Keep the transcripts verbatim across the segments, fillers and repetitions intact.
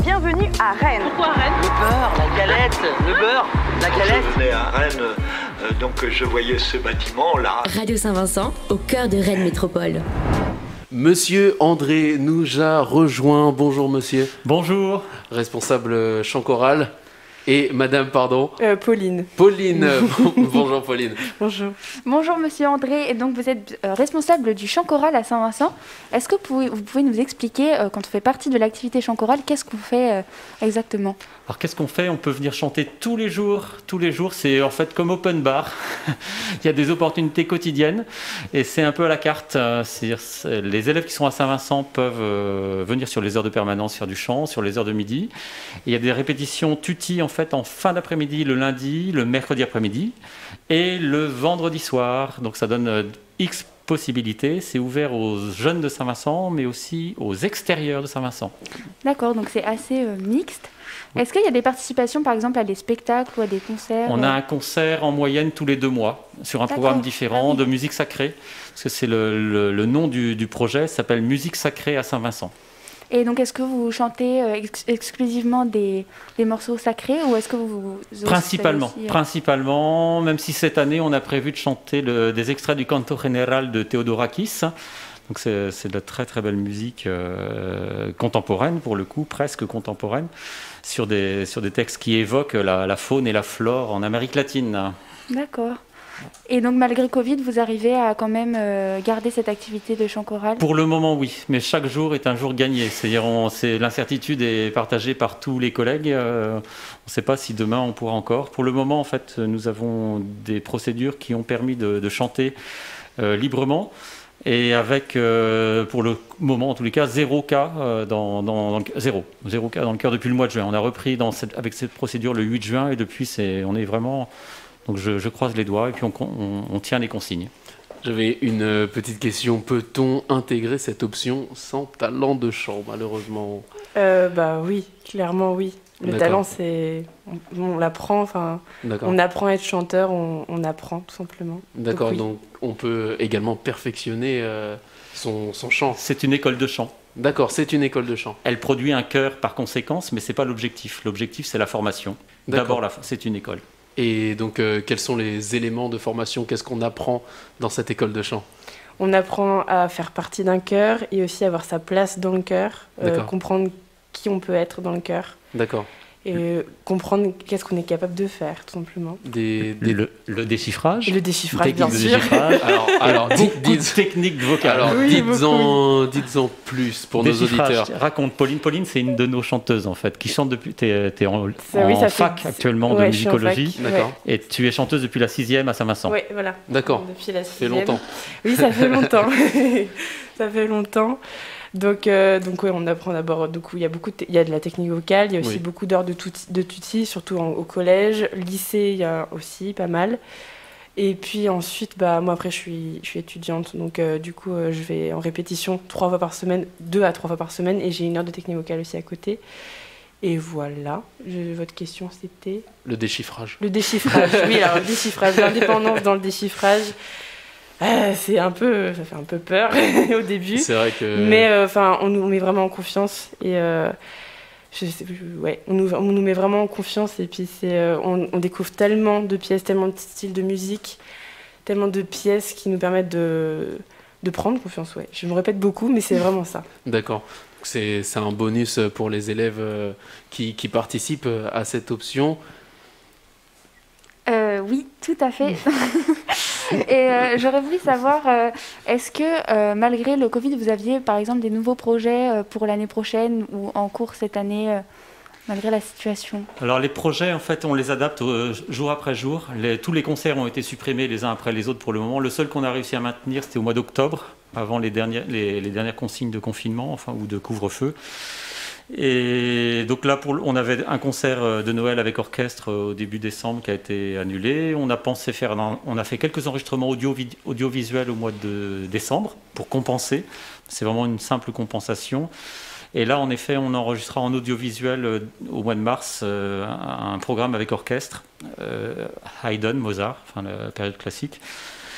bienvenue à Rennes. Pourquoi Rennes? Le beurre, la galette, le beurre, la galette. Je venais à Rennes, euh, donc je voyais ce bâtiment-là. Radio Saint-Vincent, au cœur de Rennes Métropole. Monsieur André nous a rejoint. Bonjour monsieur. Bonjour. Responsable chant choral. Et madame, pardon euh, Pauline. Pauline. Bonjour Pauline. Bonjour. Bonjour Monsieur André, et donc vous êtes euh, responsable du chant choral à Saint-Vincent. Est-ce que vous pouvez, vous pouvez nous expliquer, euh, quand on fait partie de l'activité chant choral, qu'est-ce qu'on fait euh, exactement? Alors qu'est-ce qu'on fait? On peut venir chanter tous les jours. Tous les jours, c'est en fait comme open bar. Il y a des opportunités quotidiennes et c'est un peu à la carte. C'est-à-dire, les élèves qui sont à Saint-Vincent peuvent euh, venir sur les heures de permanence faire du chant, sur les heures de midi. Et il y a des répétitions tutti en fait en fin d'après-midi, le lundi, le mercredi après-midi et le vendredi soir. Donc ça donne euh, X possibilités. C'est ouvert aux jeunes de Saint-Vincent, mais aussi aux extérieurs de Saint-Vincent. D'accord, donc c'est assez euh, mixte. Est-ce qu'il y a des participations, par exemple, à des spectacles ou à des concerts? On a un concert en moyenne tous les deux mois, sur un programme différent ah, oui. de musique sacrée, parce que c'est le, le, le nom du, du projet, s'appelle Musique sacrée à Saint-Vincent. Et donc, est-ce que vous chantez euh, ex exclusivement des, des morceaux sacrés ou est-ce que vous... vous principalement, aussi, euh... principalement, même si cette année, on a prévu de chanter le, des extraits du Canto Général de Theodorakis. Donc c'est de la très très belle musique euh, contemporaine, pour le coup, presque contemporaine, sur des, sur des textes qui évoquent la, la faune et la flore en Amérique latine. D'accord. Et donc malgré Covid, vous arrivez à quand même euh, garder cette activité de chant choral? Pour le moment, oui, mais chaque jour est un jour gagné. C'est-à-dire l'incertitude est partagée par tous les collègues. Euh, on ne sait pas si demain on pourra encore. Pour le moment, en fait, nous avons des procédures qui ont permis de, de chanter euh, librement. Et avec, euh, pour le moment en tous les cas, zéro cas, euh, dans, dans, dans le, zéro, zéro cas dans le cœur depuis le mois de juin. On a repris dans cette, avec cette procédure le huit juin et depuis, c'est, on est vraiment... Donc je, je croise les doigts et puis on, on, on tient les consignes. J'avais une petite question. Peut-on intégrer cette option sans talent de chant, malheureusement? euh, Bah oui, clairement oui. Le talent, c'est... On, on l'apprend, enfin... On apprend à être chanteur, on, on apprend, tout simplement. D'accord, donc, oui. donc on peut également perfectionner euh, son, son chant. C'est une école de chant. D'accord, c'est une école de chant. Elle produit un chœur par conséquence, mais ce n'est pas l'objectif. L'objectif, c'est la formation. D'abord, c'est une école. Et donc, euh, quels sont les éléments de formation? Qu'est-ce qu'on apprend dans cette école de chant? On apprend à faire partie d'un chœur et aussi avoir sa place dans le chœur, euh, comprendre qui on peut être dans le chœur. D'accord. Et euh, comprendre qu'est-ce qu'on est capable de faire, tout simplement. Des, des... Le, le déchiffrage. Et le déchiffrage, bien sûr. Déchiffrage. Alors, alors dites, dites technique vocale. Alors, oui, dites-en, dites-en plus pour nos auditeurs. Raconte, Pauline. Pauline, c'est une de nos chanteuses en fait, qui chante depuis. Tu es en, ça, en oui, ça fac fait... actuellement ouais, de musicologie. D'accord. Et tu es chanteuse depuis la sixième à Saint-Vincent. Oui, voilà. D'accord. Depuis la sixième. Ça fait longtemps. Oui, ça fait longtemps. Ça fait longtemps. Donc, euh, donc ouais, on apprend d'abord, il y a beaucoup, il y a de la technique vocale, il y a aussi oui. beaucoup d'heures de, de tutti, surtout en, au collège, lycée, il y a aussi pas mal. Et puis ensuite, bah moi après je suis, je suis étudiante, donc euh, du coup euh, je vais en répétition trois fois par semaine, deux à trois fois par semaine, et j'ai une heure de technique vocale aussi à côté. Et voilà, je, votre question c'était le déchiffrage. Le déchiffrage, oui, alors le déchiffrage, l'indépendance dans le déchiffrage. Euh, c'est un peu, ça fait un peu peur au début. C'est vrai que. Mais enfin, euh, on nous met vraiment en confiance et euh, je sais, ouais, on nous, on nous met vraiment en confiance et puis c'est, euh, on, on découvre tellement de pièces, tellement de styles de musique, tellement de pièces qui nous permettent de, de prendre confiance. Ouais, je me répète beaucoup, mais c'est vraiment ça. D'accord. C'est, c'est un bonus pour les élèves qui, qui participent à cette option. Euh, oui, tout à fait. Et euh, j'aurais voulu savoir, euh, est-ce que euh, malgré le Covid, vous aviez par exemple des nouveaux projets euh, pour l'année prochaine ou en cours cette année, euh, malgré la situation? Alors les projets, en fait, on les adapte euh, jour après jour. Les, tous les concerts ont été supprimés les uns après les autres pour le moment. Le seul qu'on a réussi à maintenir, c'était au mois d'octobre, avant les dernières, les, les dernières consignes de confinement, enfin, ou de couvre-feu. Et donc là, pour, on avait un concert de Noël avec orchestre au début décembre qui a été annulé. On a pensé faire, on a fait quelques enregistrements audio, audiovisuels au mois de décembre pour compenser. C'est vraiment une simple compensation. Et là, en effet, on enregistrera en audiovisuel au mois de mars euh, un programme avec orchestre, euh, Haydn, Mozart, enfin la période classique.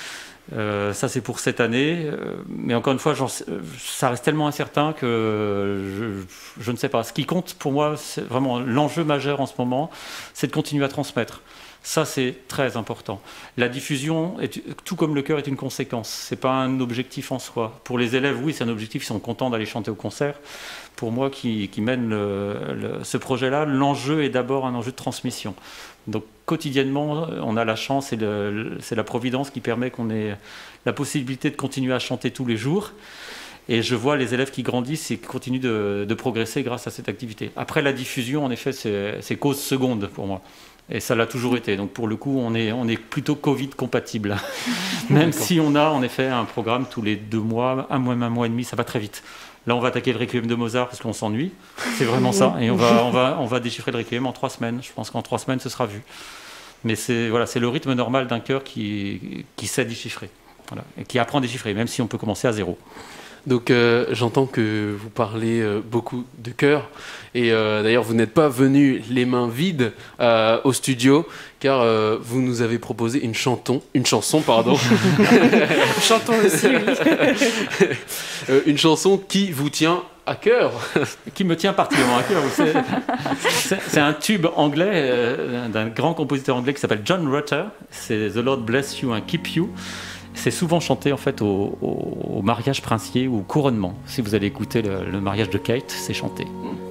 Euh, ça, c'est pour cette année. Euh, mais encore une fois, j'en, ça reste tellement incertain que je, je ne sais pas. Ce qui compte pour moi, c'est vraiment l'enjeu majeur en ce moment, c'est de continuer à transmettre. Ça, c'est très important. La diffusion, est, tout comme le chœur, est une conséquence. Ce n'est pas un objectif en soi. Pour les élèves, oui, c'est un objectif. Ils sont contents d'aller chanter au concert. Pour moi, qui, qui mène le, le, ce projet-là, l'enjeu est d'abord un enjeu de transmission. Donc, quotidiennement, on a la chance et le, c'est la providence qui permet qu'on ait la possibilité de continuer à chanter tous les jours. Et je vois les élèves qui grandissent et qui continuent de, de progresser grâce à cette activité. Après, la diffusion, en effet, c'est, c'est cause seconde pour moi. Et ça l'a toujours été. Donc pour le coup, on est, on est plutôt Covid compatible. Même si on a en effet un programme tous les deux mois, un mois, un mois et demi, ça va très vite. Là, on va attaquer le Requiem de Mozart parce qu'on s'ennuie. C'est vraiment ça. Et on va, on va, on va déchiffrer le Requiem en trois semaines. Je pense qu'en trois semaines, ce sera vu. Mais c'est, voilà, c'est le rythme normal d'un chœur qui, qui sait déchiffrer. Voilà, et qui apprend à déchiffrer, même si on peut commencer à zéro. Donc euh, j'entends que vous parlez euh, beaucoup de chœur et euh, d'ailleurs vous n'êtes pas venu les mains vides euh, au studio car euh, vous nous avez proposé une chanson, une chanson pardon, chantons aussi, oui. euh, une chanson qui vous tient à cœur, qui me tient particulièrement à cœur. C'est, c'est, c'est un tube anglais euh, d'un grand compositeur anglais qui s'appelle John Rutter. C'est The Lord Bless You and Keep You. C'est souvent chanté en fait au, au, au mariage princier ou au couronnement. Si vous allez écouter le, le mariage de Kate, c'est chanté.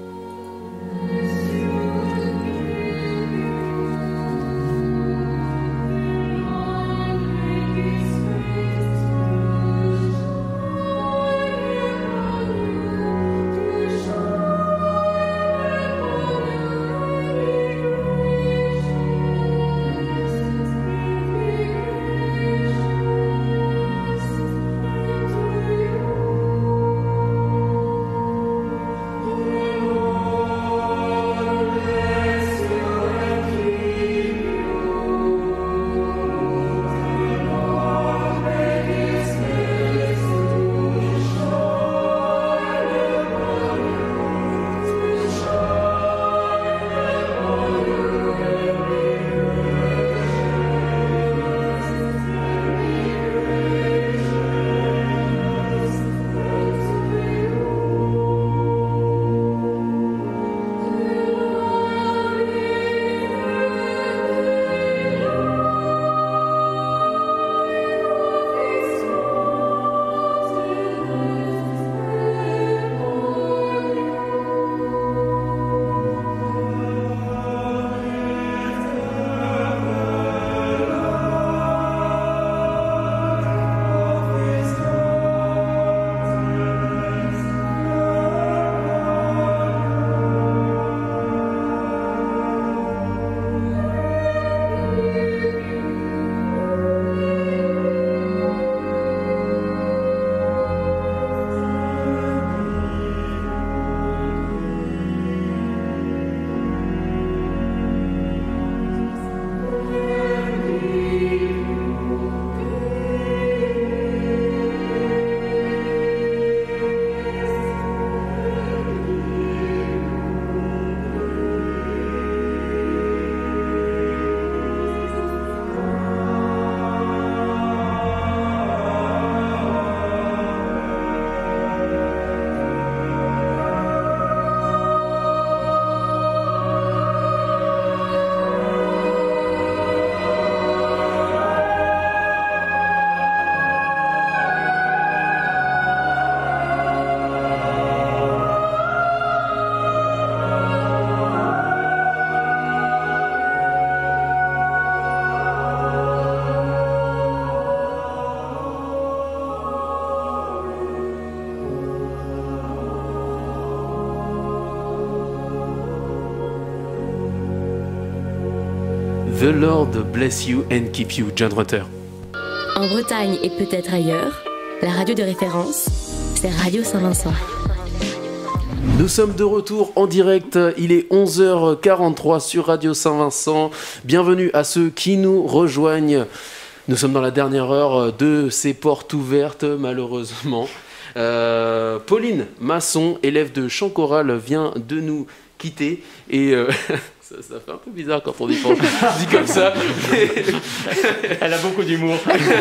The Lord Bless You and Keep You, John Rutter. En Bretagne et peut-être ailleurs, la radio de référence, c'est Radio Saint-Vincent. Nous sommes de retour en direct, il est onze heures quarante-trois sur Radio Saint-Vincent. Bienvenue à ceux qui nous rejoignent. Nous sommes dans la dernière heure de ces portes ouvertes, malheureusement. Euh, Pauline Masson, élève de chant choral, vient de nous quitter et euh, ça, ça fait un peu bizarre quand on y pense, dit comme ça. Elle a beaucoup d'humour.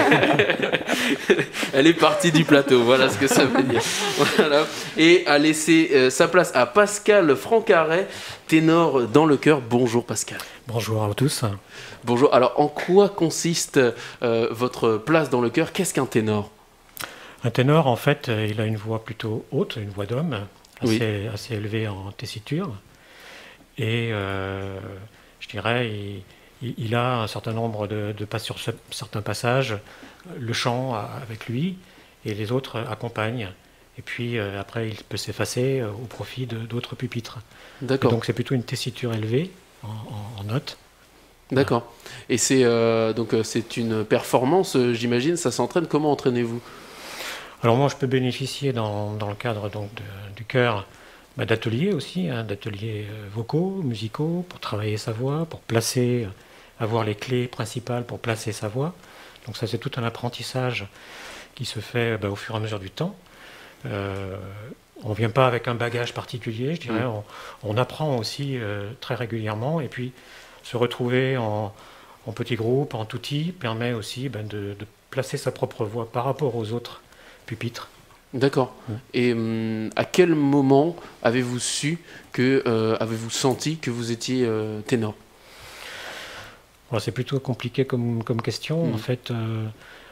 Elle est partie du plateau, voilà ce que ça veut dire. Voilà. Et a laissé euh, sa place à Pascal Francaret, ténor dans le chœur. Bonjour Pascal. Bonjour à tous. Bonjour. Alors, en quoi consiste euh, votre place dans le chœur? Qu'est-ce qu'un ténor? Un ténor, en fait, il a une voix plutôt haute, une voix d'homme, assez, Oui. assez élevée en tessiture. Et euh, je dirais, il, il a un certain nombre de, de pas sur ce- certains passages, le chant a- avec lui, et les autres accompagnent. Et puis euh, après, il peut s'effacer euh, au profit de- d'autres pupitres. Et D'accord. donc c'est plutôt une tessiture élevée en, en- en notes. D'accord. Et c'est euh, donc euh, c'est une performance, euh, j'imagine. Ça s'entraîne. Comment entraînez-vous? Alors moi, je peux bénéficier dans, dans le cadre donc, de- du chœur bah, d'ateliers aussi, hein, d'ateliers euh, vocaux, musicaux, pour travailler sa voix, pour placer, euh, avoir les clés principales pour placer sa voix. Donc ça, c'est tout un apprentissage qui se fait bah, au fur et à mesure du temps. Euh, on ne vient pas avec un bagage particulier, je dirais. Mm. On, on apprend aussi euh, très régulièrement. Et puis, se retrouver en, en petits groupes, en tout-i, permet aussi ben, de, de placer sa propre voix par rapport aux autres pupitres. D'accord. Ouais. Et hum, à quel moment avez-vous su que euh, avez-vous senti que vous étiez euh, ténor? Alors, c'est plutôt compliqué comme, comme question. Mhm. En fait, euh,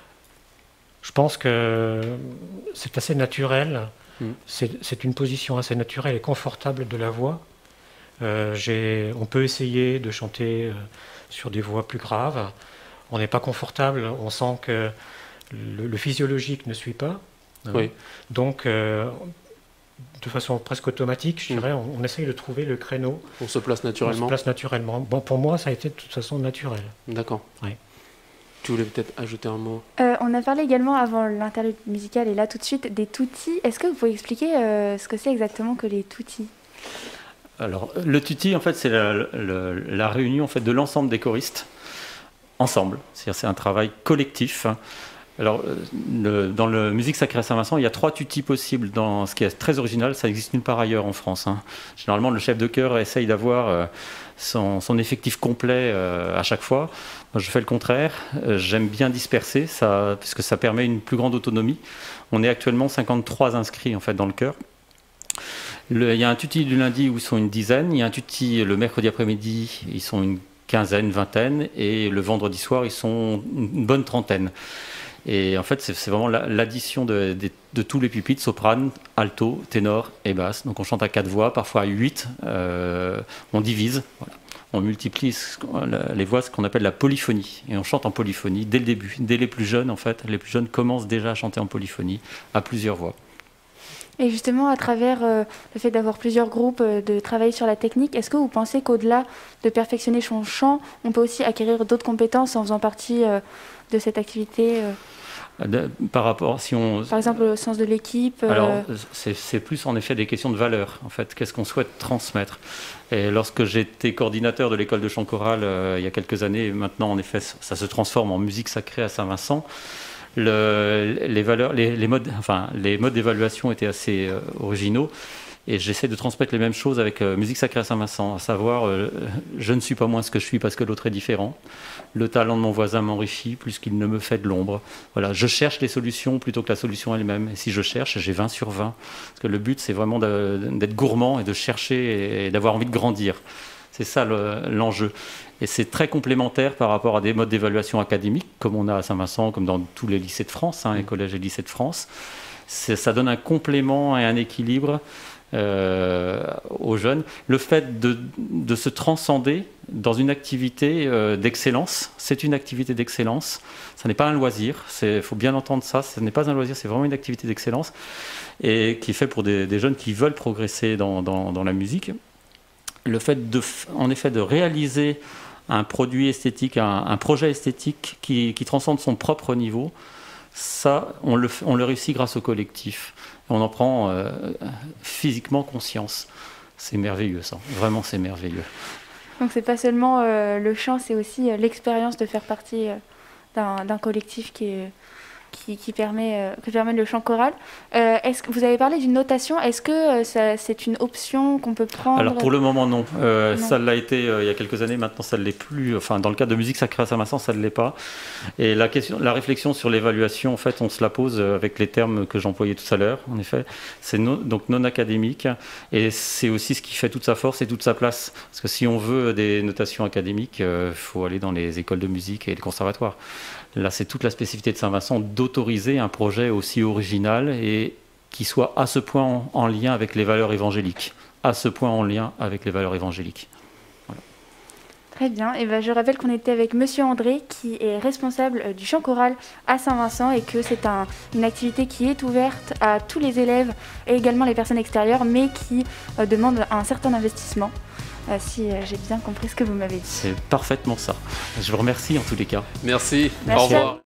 je pense que c'est assez naturel. Mhm. C'est, c'est une position assez naturelle et confortable de la voix. Euh, j'ai, on peut essayer de chanter euh, sur des voix plus graves. On n'est pas confortable. On sent que le, le physiologique ne suit pas. Hein. Oui. Donc, euh, de façon presque automatique, je Mhm. dirais, on, on essaye de trouver le créneau. On se place On se naturellement. place naturellement. Bon, pour moi, ça a été de toute façon naturel. D'accord. Oui. Tu voulais peut-être ajouter un mot? Euh, on a parlé également avant l'interlude musicale et là tout de suite des tutti. Est-ce que vous pouvez expliquer euh, ce que c'est exactement que les tutti? Alors, le tutti, en fait, c'est la, la- la réunion en fait, de l'ensemble des choristes ensemble. C'est-à-dire, c'est un travail collectif. Alors, euh, le- dans la musique sacrée à Saint-Vincent, il y a trois tutti possibles. Dans ce qui est très original, ça existe nulle part ailleurs en France. hein. Généralement, le chef de chœur essaye d'avoir euh, son, son effectif complet euh, à chaque fois. Moi, je fais le contraire. Euh, J'aime bien disperser, ça, puisque ça permet une plus grande autonomie. On est actuellement cinquante-trois inscrits en fait, dans le chœur. Le- il y a un tutti du lundi où ils sont une dizaine, il y a un tutti le mercredi après-midi, ils sont une quinzaine, vingtaine, et le vendredi soir, ils sont une bonne trentaine. Et en fait, c'est c'est vraiment la- l'addition de, de- de tous les pupitres, soprane, alto, ténor et basse. Donc on chante à quatre voix, parfois à huit, euh, on divise, voilà. On multiplie ce qu'on- la- les voix, ce qu'on appelle la polyphonie. Et on chante en polyphonie dès le début. Dès les plus jeunes, en fait, les plus jeunes commencent déjà à chanter en polyphonie, à plusieurs voix. Et justement, à travers euh, le fait d'avoir plusieurs groupes, euh, de travailler sur la technique, est-ce que vous pensez qu'au-delà de perfectionner son chant, on peut aussi acquérir d'autres compétences en faisant partie euh, de cette activité euh, De- par rapport, si on... Par exemple, le sens de l'équipe euh, Alors, c'est c'est plus en effet des questions de valeur, en fait. Qu'est-ce qu'on souhaite transmettre? Et lorsque j'étais coordinateur de l'école de chant choral euh, il y a quelques années, et maintenant, en effet, ça se transforme en musique sacrée à Saint-Vincent. Le, les valeurs, les, les modes, enfin, les modes d'évaluation étaient assez euh, originaux. Et j'essaie de transmettre les mêmes choses avec euh, musique sacrée à Saint-Vincent, à savoir, euh, je ne suis pas moins ce que je suis parce que l'autre est différent. Le talent de mon voisin m'enrichit plus qu'il ne me fait de l'ombre. Voilà, je cherche les solutions plutôt que la solution elle-même. Et si je cherche, j'ai vingt sur vingt. Parce que le but, c'est vraiment de- d'être gourmand et de chercher et d'avoir envie de grandir. C'est ça le- l'enjeu. Et c'est très complémentaire par rapport à des modes d'évaluation académiques, comme on a à Saint-Vincent, comme dans tous les lycées de France, hein, les collèges et lycées de France. C'est- Ça donne un complément et un équilibre euh, aux jeunes. Le fait de, de se transcender dans une activité euh, d'excellence, c'est une activité d'excellence. Ce n'est pas un loisir, il faut bien entendre ça, ce n'est pas un loisir, c'est vraiment une activité d'excellence et qui est fait pour des, des jeunes qui veulent progresser dans, dans, dans la musique. Le fait, de, en effet, de réaliser un produit esthétique, un, un projet esthétique qui, qui transcende son propre niveau, ça, on le, on le réussit grâce au collectif. On en prend euh, physiquement conscience. C'est merveilleux, ça. Vraiment, c'est merveilleux. Donc c'est pas seulement euh, le chant, c'est aussi euh, l'expérience de faire partie euh, d'un d'un collectif qui est qui, qui permet, euh, que permet le chant choral. Euh, est-ce que vous avez parlé d'une notation? Est-ce que euh, ça, c'est une option qu'on peut prendre? Alors pour le moment non. Euh, non. Ça l'a été euh, il y a quelques années. Maintenant ça ne l'est plus. Enfin dans le cadre de musique sacrée à Saint-Vincent ça ne l'est pas. Et la question, la réflexion sur l'évaluation en fait on se la pose avec les termes que j'employais tout à l'heure. En effet, c'est non, donc non académique et c'est aussi ce qui fait toute sa force et toute sa place. Parce que si on veut des notations académiques, il euh, faut aller dans les écoles de musique et les conservatoires. Là, c'est toute la spécificité de Saint-Vincent d'autoriser un projet aussi original et qui soit à ce point en, en lien avec les valeurs évangéliques. À ce point en lien avec les valeurs évangéliques. Voilà. Très bien. Et ben, je rappelle qu'on était avec Monsieur André, qui est responsable du chant choral à Saint-Vincent et que c'est un, une activité qui est ouverte à tous les élèves et également les personnes extérieures, mais qui euh, demande un certain investissement. Euh, si euh, j'ai bien compris ce que vous m'avez dit. C'est parfaitement ça. Je vous remercie en tous les cas. Merci. Merci. Au revoir.